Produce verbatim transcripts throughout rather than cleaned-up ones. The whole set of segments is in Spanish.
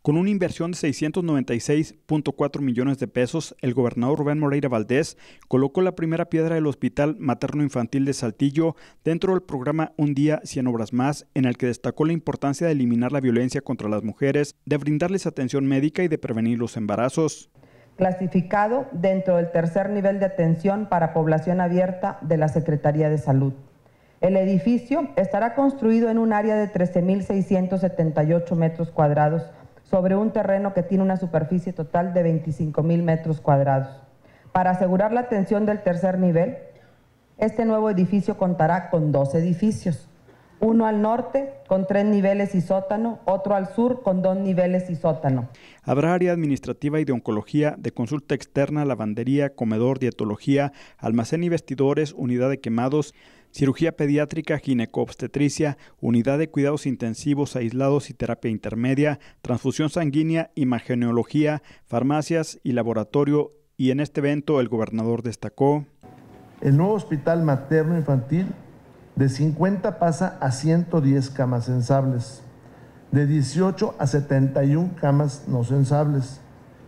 Con una inversión de seiscientos noventa y seis punto cuatro millones de pesos, el gobernador Rubén Moreira Valdés colocó la primera piedra del Hospital Materno-Infantil de Saltillo dentro del programa Un Día, cien Obras Más, en el que destacó la importancia de eliminar la violencia contra las mujeres, de brindarles atención médica y de prevenir los embarazos. Clasificado dentro del tercer nivel de atención para población abierta de la Secretaría de Salud. El edificio estará construido en un área de trece mil seiscientos setenta y ocho metros cuadrados, sobre un terreno que tiene una superficie total de veinticinco mil metros cuadrados. Para asegurar la atención del tercer nivel, este nuevo edificio contará con dos edificios, uno al norte con tres niveles y sótano, otro al sur con dos niveles y sótano. Habrá área administrativa y de oncología, de consulta externa, lavandería, comedor, dietología, almacén y vestidores, unidad de quemados, cirugía pediátrica, gineco-obstetricia, unidad de cuidados intensivos aislados y terapia intermedia, transfusión sanguínea, imagenología, farmacias y laboratorio. Y en este evento el gobernador destacó: el nuevo hospital materno infantil de cincuenta pasa a ciento diez camas sensables, de dieciocho a setenta y una camas no sensables.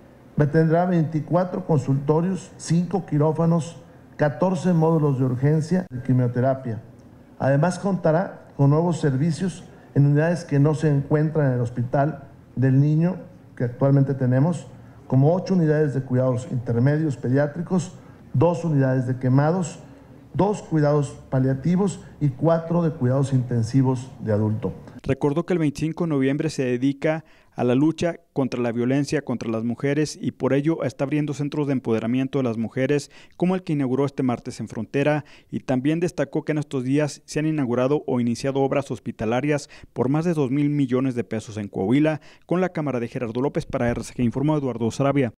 Tendrá veinticuatro consultorios, cinco quirófanos, catorce módulos de urgencia de quimioterapia. Además contará con nuevos servicios en unidades que no se encuentran en el Hospital del Niño, que actualmente tenemos, como ocho unidades de cuidados intermedios pediátricos, dos unidades de quemados, dos cuidados paliativos y cuatro de cuidados intensivos de adulto. Recordó que el veinticinco de noviembre se dedica a la lucha contra la violencia contra las mujeres y por ello está abriendo centros de empoderamiento de las mujeres, como el que inauguró este martes en Frontera, y también destacó que en estos días se han inaugurado o iniciado obras hospitalarias por más de dos mil millones de pesos en Coahuila. Con la cámara de Gerardo López para R C G informó Eduardo Sarabia.